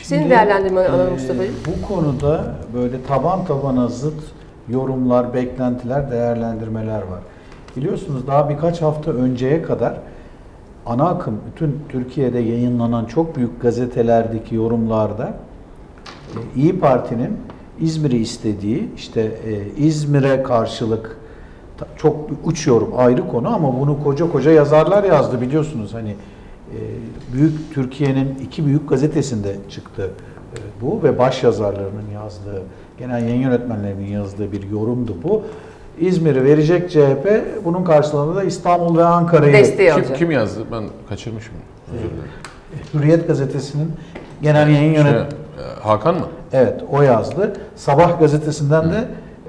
Senin değerlendirmen alalım Mustafa'cığım. Bu konuda böyle taban tabana zıt yorumlar, beklentiler, değerlendirmeler var. Biliyorsunuz daha birkaç hafta önceye kadar ana akım bütün Türkiye'de yayınlanan çok büyük gazetelerdeki yorumlarda İYİ Parti'nin İzmir'i istediği, işte İzmir'e karşılık çok uç yorum ayrı konu ama bunu koca koca yazarlar yazdı biliyorsunuz. Hani büyük Türkiye'nin iki büyük gazetesinde çıktı bu ve baş yazarlarının yazdığı, genel yayın yönetmenlerinin yazdığı bir yorumdu bu. İzmir'i verecek CHP, bunun karşılığında da İstanbul ve Ankara'yı kim yazdı? Ben kaçırmışım. Özür dilerim. Hürriyet gazetesinin genel yayın yönetmeni. Hakan mı? Evet, o yazdı. Sabah gazetesinden de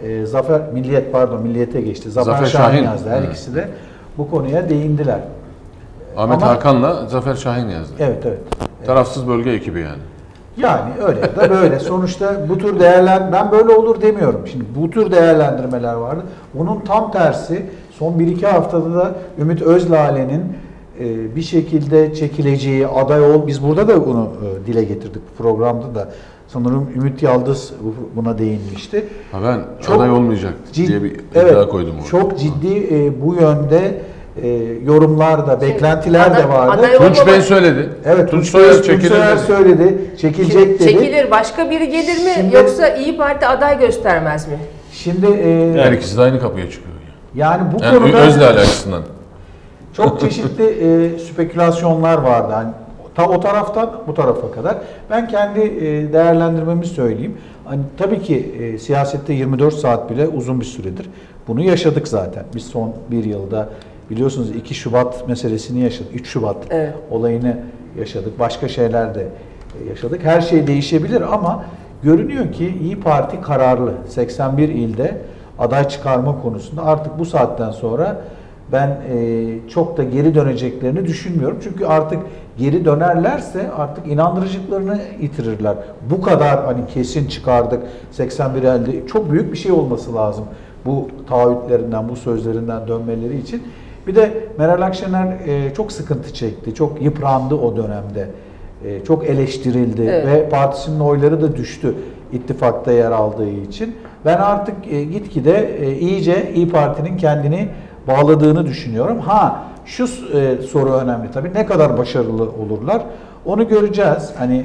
Milliyet'e geçti. Zafer Şahin yazdı. Her ikisi de bu konuya değindiler. Ahmet Hakan'la Zafer Şahin yazdı. Evet. Tarafsız bölge ekibi yani. Yani öyle ya da böyle. Sonuçta bu tür ben böyle olur demiyorum. Şimdi bu tür değerlendirmeler vardı. Bunun tam tersi son 1-2 haftada da Ümit Özlale'nin bir şekilde çekileceği biz burada da bunu dile getirdik bu programda da. Sanırım Ümit Yıldız buna değinmişti. Ben aday olmayacak diye bir iddia koydum orada. Çok ciddi bu yönde yorumlar da, beklentiler de vardı. Tunç Bey söyledi. Evet, Tunç Soyer söyledi. Çekilecek dedi. Çekilir. Başka biri gelir mi? Şimdi, yoksa İYİ Parti aday göstermez mi? Şimdi her ikisi de aynı kapıya çıkıyor. Yani bu konuda Özdağ açısından çok çeşitli spekülasyonlar vardı. Yani o taraftan bu tarafa kadar. Ben kendi değerlendirmemi söyleyeyim. Hani tabii ki siyasette 24 saat bile uzun bir süredir. Bunu yaşadık zaten. Biz son bir yılda biliyorsunuz 2 Şubat meselesini yaşadık. 3 Şubat olayını yaşadık. Başka şeyler de yaşadık. Her şey değişebilir ama görünüyor ki İYİ Parti kararlı. 81 ilde aday çıkarma konusunda artık bu saatten sonra ben çok da geri döneceklerini düşünmüyorum. Çünkü artık geri dönerlerse artık inandırıcılıklarını yitirirler. Bu kadar hani kesin çıkardık 81 elde çok büyük bir şey olması lazım. Bu taahhütlerinden, bu sözlerinden dönmeleri için. Bir de Meral Akşener çok sıkıntı çekti. Çok yıprandı o dönemde. Çok eleştirildi ve partisinin oyları da düştü ittifakta yer aldığı için. Ben artık gitgide iyice İYİ Parti'nin kendini bağladığını düşünüyorum. Şu soru önemli tabii. Ne kadar başarılı olurlar? Onu göreceğiz. Hani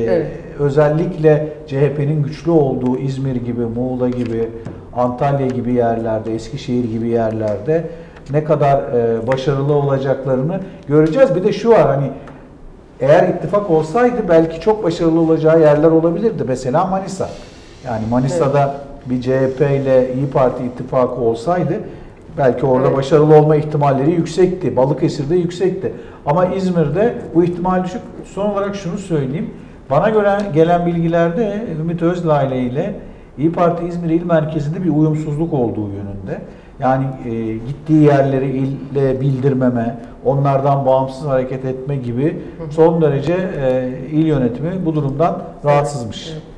özellikle CHP'nin güçlü olduğu İzmir gibi, Muğla gibi, Antalya gibi yerlerde, Eskişehir gibi yerlerde ne kadar başarılı olacaklarını göreceğiz. Bir de şu var hani eğer ittifak olsaydı belki çok başarılı olacağı yerler olabilirdi. Mesela Manisa. Yani Manisa'da bir CHP ile İYİ Parti ittifakı olsaydı belki orada başarılı olma ihtimalleri yüksekti. Balıkesir'de yüksekti. Ama İzmir'de bu ihtimal düşük. Son olarak şunu söyleyeyim. Bana göre gelen bilgilerde Ümit Özdağ ile İYİ Parti İzmir İl Merkezi'nde bir uyumsuzluk olduğu yönünde. Yani gittiği yerleri ille bildirmeme, onlardan bağımsız hareket etme gibi son derece il yönetimi bu durumdan rahatsızmış.